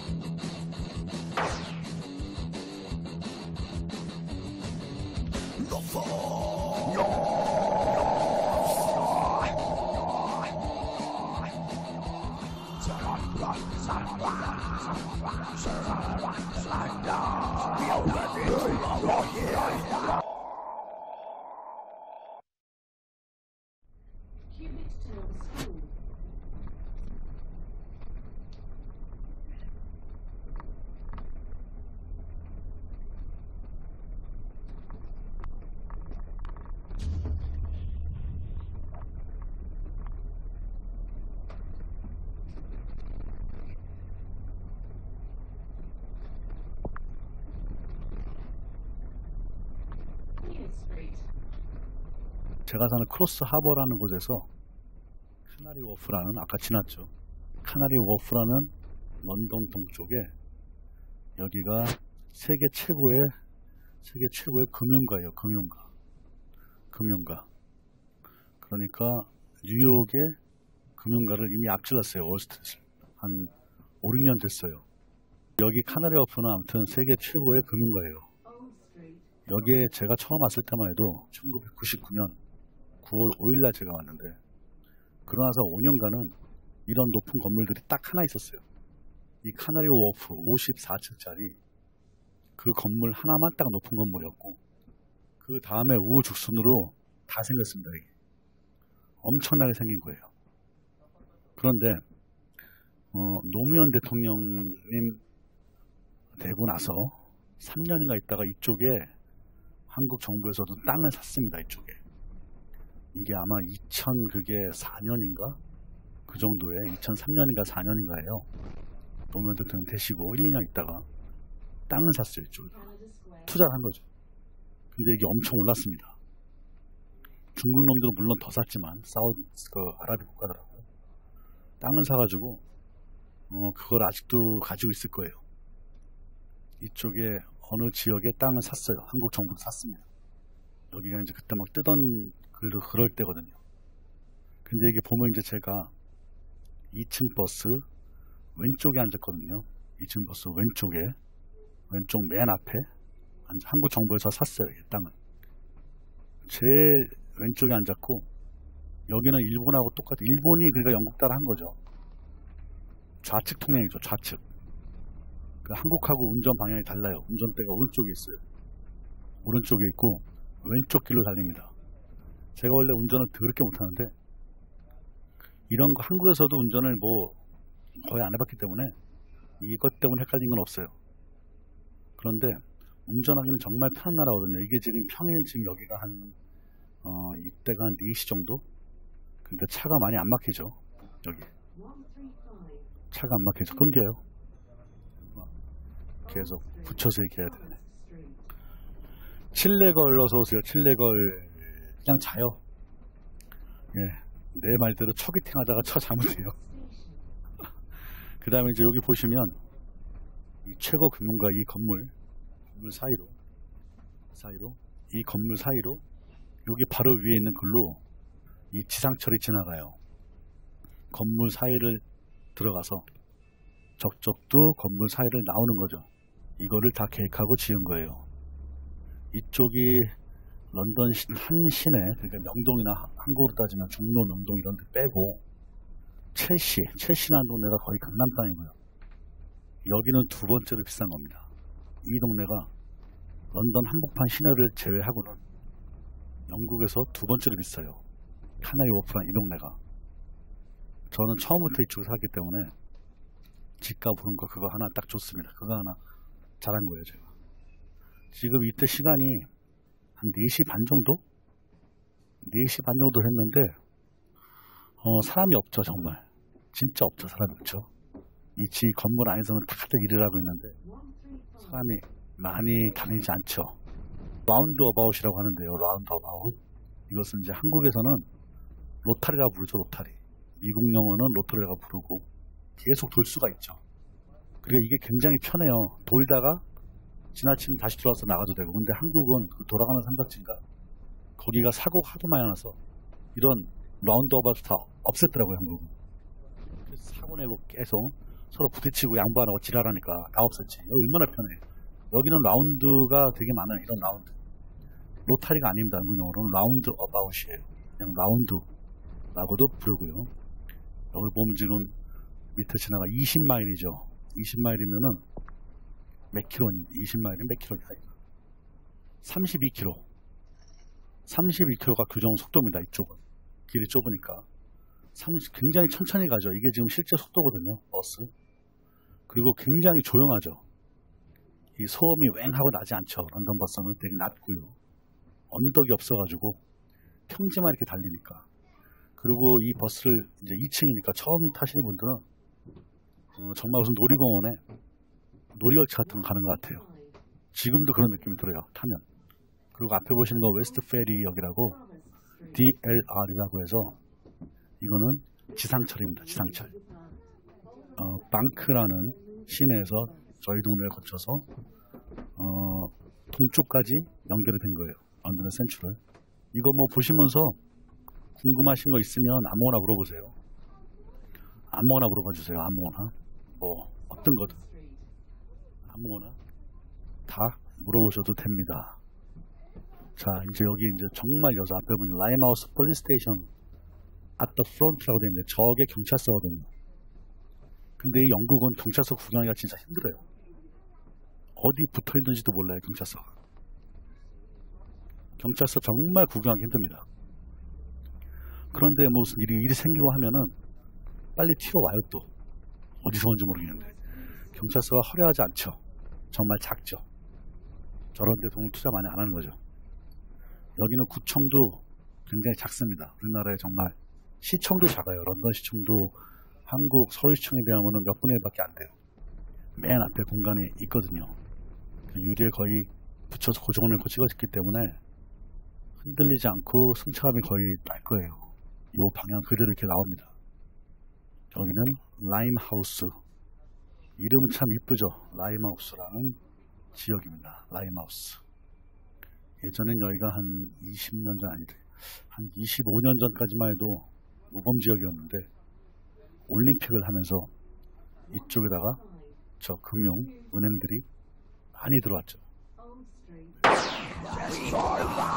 제가 사는 크로스 하버라는 곳에서 카나리 워프라는, 아까 지났죠, 카나리 워프라는 런던 동쪽에 여기가 세계 최고의 금융가예요. 금융가. 그러니까 뉴욕의 금융가를 이미 앞질렀어요. 월스트리트를. 한 5, 6년 됐어요. 여기 카나리 워프는 아무튼 세계 최고의 금융가예요. 여기에 제가 처음 왔을 때만 해도 1999년 9월 5일날 제가 왔는데, 그러고 나서 5년간은 이런 높은 건물들이 딱 하나 있었어요. 이 카나리 워프 54층짜리 그 건물 하나만 딱 높은 건물이었고, 그 다음에 우후죽순으로 다 생겼습니다. 이게 엄청나게 생긴 거예요. 그런데 노무현 대통령님 되고 나서 3년인가 있다가 이쪽에 한국 정부에서도 땅을 샀습니다. 이쪽에. 이게 아마 2004년인가 그 정도에 2003년인가 4년인가예요. 노무현 대통령 되시고 1, 2년 있다가 땅을 샀어요. 이쪽에 투자를 한 거죠. 근데 이게 엄청 올랐습니다. 중국 놈들은 물론 더 샀지만 아라비 국가더라고요. 땅을 사가지고 그걸 아직도 가지고 있을 거예요. 이쪽에 어느 지역에 땅을 샀어요. 한국 정부도 샀습니다. 여기가 이제 그때 막 뜨던 그럴 때거든요. 근데 이게 보면 이제 제가 2층 버스 왼쪽에 앉았거든요. 2층 버스 왼쪽 맨 앞에 한국 정부에서 샀어요. 이 땅을. 제일 왼쪽에 앉았고, 여기는 일본하고 똑같아요. 일본이 그러니까 영국 따라 한 거죠. 좌측 통행이죠. 좌측. 한국하고 운전 방향이 달라요. 운전대가 오른쪽에 있어요. 오른쪽에 있고 왼쪽 길로 달립니다. 제가 원래 운전을 더럽게 못하는데 이런 거 한국에서도 운전을 거의 안 해봤기 때문에 이것 때문에 헷갈린 건 없어요. 그런데 운전하기는 정말 편한 나라거든요. 이게 지금 평일 지금 여기가 이때가 한 4시 정도? 근데 차가 많이 안 막히죠. 여기 차가 안 막혀서 끊겨요. 계속 붙여서 이렇게 해야 되네. 칠레걸 어서오세요. 칠레걸 그냥 자요. 예, 내 말대로 처기팅 하다가 잘못해요. 그 다음에 이제 여기 보시면 이 최고 금융가 이 건물 사이로 이 건물 사이로 여기 바로 위에 있는 글로 이 지상철이 지나가요. 건물 사이를 들어가서 저쪽도 건물 사이를 나오는 거죠. 이거를 다 계획하고 지은 거예요. 이쪽이 런던 한 시내, 그러니까 명동이나 한국으로 따지면 종로, 명동 이런 데 빼고 첼시라는 동네가 거의 강남 땅이고요. 여기는 두 번째로 비싼 겁니다. 이 동네가 런던 한복판 시내를 제외하고는 영국에서 두 번째로 비싸요. 카나리 워프란 이 동네가. 저는 처음부터 이쪽에 살기 때문에 집값 오른 거 그거 하나 딱 좋습니다. 그거 하나 잘한 거예요, 제가. 지금 이때 시간이 한 4시 반 정도? 4시 반 정도 했는데 사람이 없죠. 정말 진짜 없죠. 사람이 없죠. 이 건물 안에서는 다들 일을 하고 있는데 사람이 많이 다니지 않죠. 라운드 어바웃이라고 하는데요. 라운드 어바웃. 이것은 이제 한국에서는 로타리라고 부르죠. 로타리. 미국 영어는 로터리라고 부르고 계속 돌 수가 있죠. 그러니까 이게 굉장히 편해요. 돌다가 지나치면 다시 들어와서 나가도 되고. 근데 한국은 그 돌아가는 삼각지인가 거기가 사고가 하도 많이 나서 이런 라운드 어바웃 다 없앴더라고요. 한국은. 그래서 사고 내고 계속 서로 부딪히고 양보 안 하고 지랄하니까 다 없었지. 여기 얼마나 편해. 여기는 라운드가 되게 많아요. 이런 라운드. 로타리가 아닙니다. 한국용어로는 라운드 어바웃이에요. 그냥 라운드라고도 부르고요. 여기 보면 지금 밑에 지나가 20마일이죠. 20마일이면은 몇 킬로니? 20마일이면 몇 킬로냐? 32킬로. 32킬로가 규정 속도입니다. 이쪽은. 길이 좁으니까. 굉장히 천천히 가죠. 이게 지금 실제 속도거든요. 버스. 그리고 굉장히 조용하죠. 이 소음이 왱하고 나지 않죠. 런던 버스는 되게 낮고요. 언덕이 없어가지고 평지만 이렇게 달리니까. 그리고 이 버스를 이제 2층이니까 처음 타시는 분들은 정말 무슨 놀이공원에 놀이열차 같은 거 가는 것 같아요. 지금도 그런 느낌이 들어요. 타면. 그리고 앞에 보시는 거 웨스트 페리역이라고 DLR이라고 해서 이거는 지상철입니다. 지상철. 방크라는 시내에서 저희 동네를 거쳐서 동쪽까지 연결이 된 거예요. 런던의 센트럴. 이거 뭐 보시면서 궁금하신 거 있으면 아무거나 물어보세요. 아무거나 물어봐 주세요. 아무거나. 뭐 어떤 거든 아무거나 다 물어보셔도 됩니다. 자, 이제 여기 이제 정말 여자 앞에 보면 라임하우스 폴리스 스테이션 at the front라고 되어 있는데 저게 경찰서거든요. 근데 이 영국은 경찰서 구경하기가 진짜 힘들어요. 어디 붙어 있는지도 몰라요. 경찰서 정말 구경하기 힘듭니다. 그런데 무슨 일이 생기고 하면은 빨리 튀어와요. 또 어디서 온지 모르겠는데 경찰서가 화려하지 않죠. 정말 작죠. 저런 데 돈을 투자 많이 안 하는 거죠. 여기는 구청도 굉장히 작습니다. 우리나라에 정말 시청도 작아요. 런던 시청도 한국 서울시청에 비하면 몇 분의 1밖에 안 돼요. 맨 앞에 공간이 있거든요. 유리에 거의 붙여서 고정을 해놓고 찍어졌기 때문에 흔들리지 않고 승차감이 거의 날 거예요. 이 방향 그대로 이렇게 나옵니다. 여기는 라임하우스. 이름은 참 이쁘죠. 라임하우스라는 지역입니다. 라임하우스. 예전엔 여기가 한 20년 전 아니래. 한 25년 전까지만 해도 모범 지역이었는데 올림픽을 하면서 이쪽에다가 저 은행들이 많이 들어왔죠.